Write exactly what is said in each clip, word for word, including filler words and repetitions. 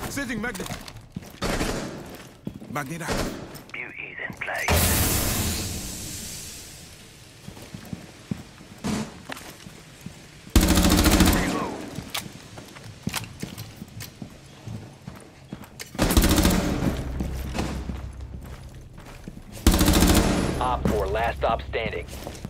Setting magnet. Magnet out. Beauty's in place. Op four, last stop standing.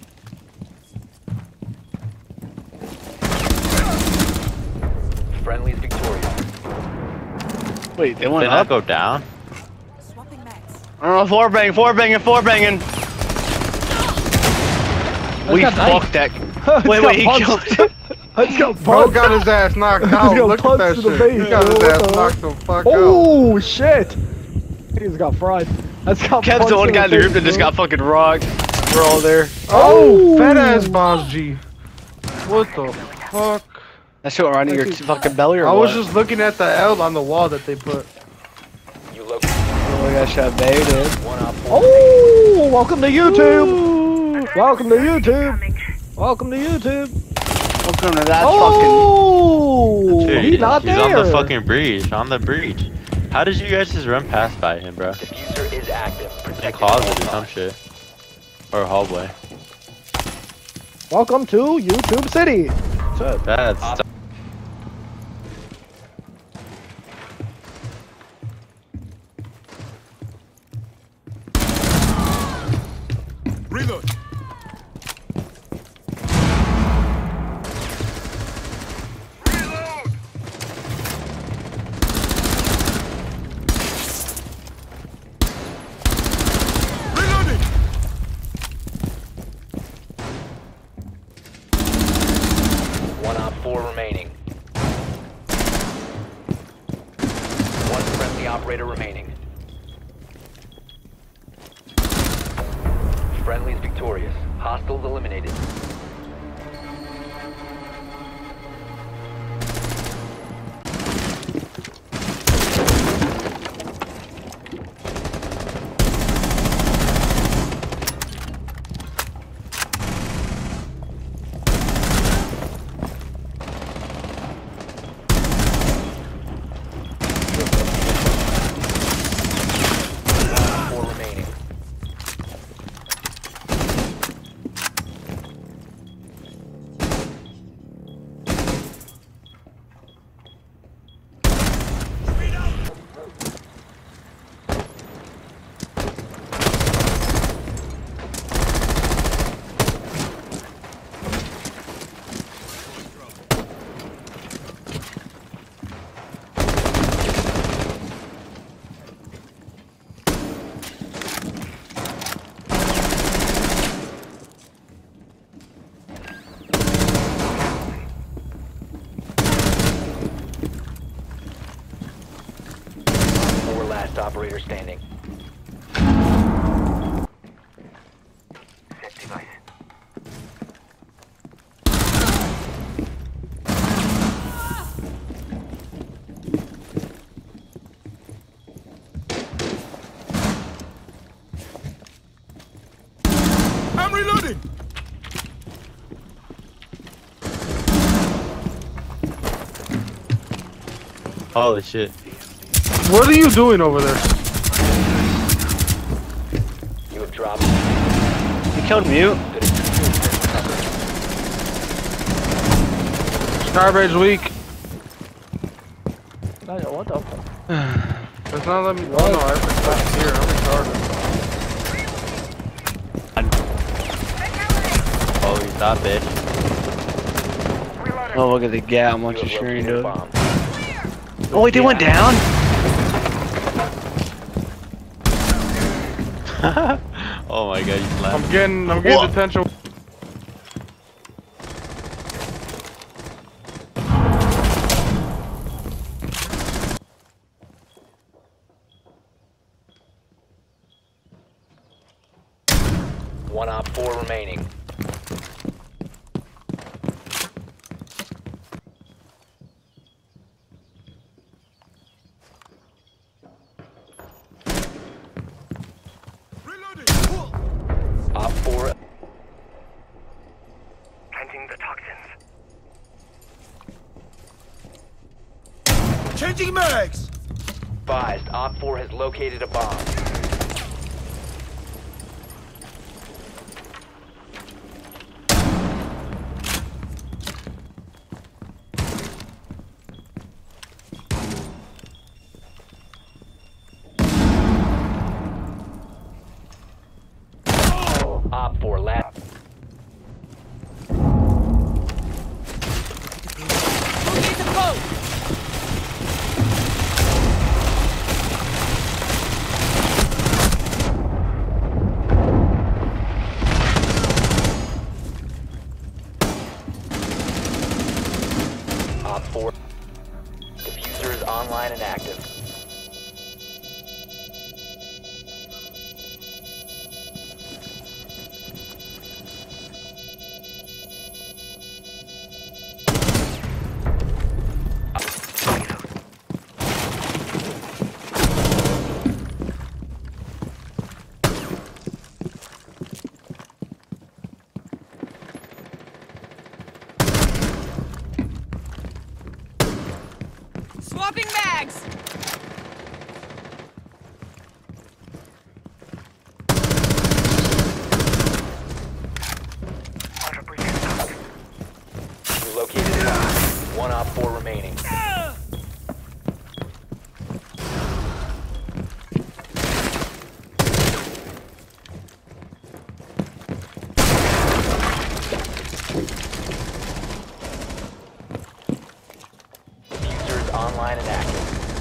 Friendly's victorious. Wait, they went Did up? not go down? Swapping mags. I don't know, four bang, four banging, four banging. We got fucked that. Wait, wait, he killed it. Let's go, Bro got his ass knocked out. got Look at that punched to the shit. face, He got his bro. What ass the knocked the fuck out. Oh shit! He just got fried. Let's go. Kev's the one guy in the group that just got fucking rocked. We're all there. Oh, fat ass boss G. What the fuck? That shit right in your fucking belly or I what? was just looking at the L on the wall that they put. You look Oh, I got shot baited. one op four. Oh, welcome to YouTube. Welcome to YouTube. Welcome to YouTube. Welcome to that Oh, Dude, he's not he's there. on the fucking breach. On the breach. How did you guys just run past by him, bro? Diffuser is active. In Protect closet or some shit. Or a hallway. Welcome to YouTube City. That's Reload. Reloading. One op four remaining. One friendly operator remaining. Friendly's victorious. Hostiles eliminated. Four remaining. Four last operator standing. Set device. I'm reloading. holy shit. What are you doing over there? You have dropped. He killed Mute. Starbase weak. Daniel, what the fuck? It's not letting me. Oh no, I have to touch here. I'm retarded. Oh, he's that bitch. Oh, look at the gap. I'm You like, have sure you located do a it. bomb. Oh, wait, they went down? Oh my god, he's I'm laughing. getting, I'm getting Whoa. detention. One op four remaining. Reloading. Op four. Planting the toxins. Changing mags. advised, Op four has located a bomb. Op four last. Locate the boat! Op four. Diffuser is online and active. Swapping mags! You located a bomb. One Op four remaining. Diffuser is online and active.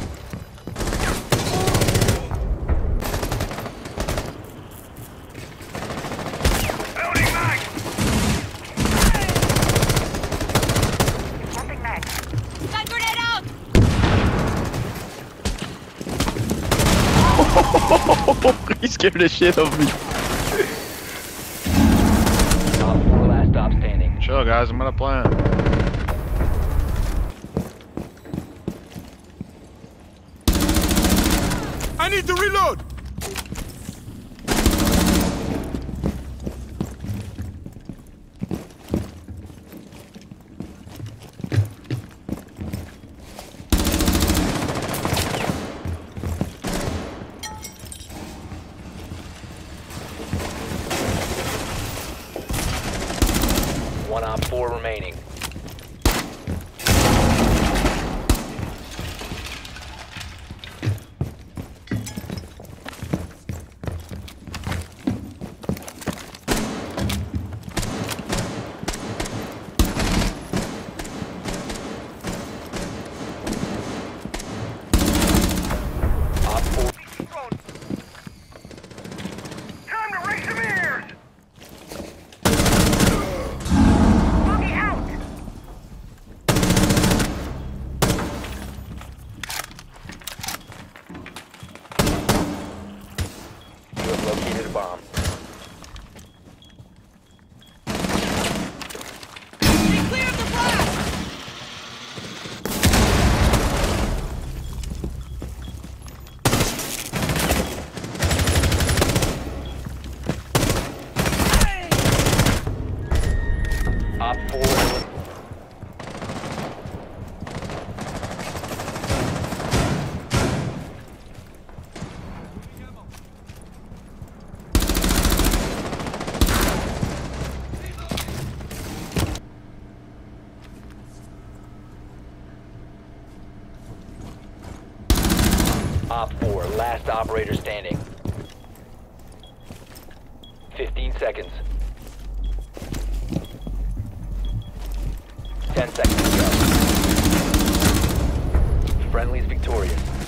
Stun grenade out! He scared the shit out of me. Op four last stop standing. Chill, guys. I'm gonna plan. I need to reload. One Op four remaining. Op four. Time to raise some ears! You have located a bomb. Stay clear of the blast! Op four. elim- Op four, last operator standing. Fifteen seconds. Ten seconds to go. Friendly's victorious.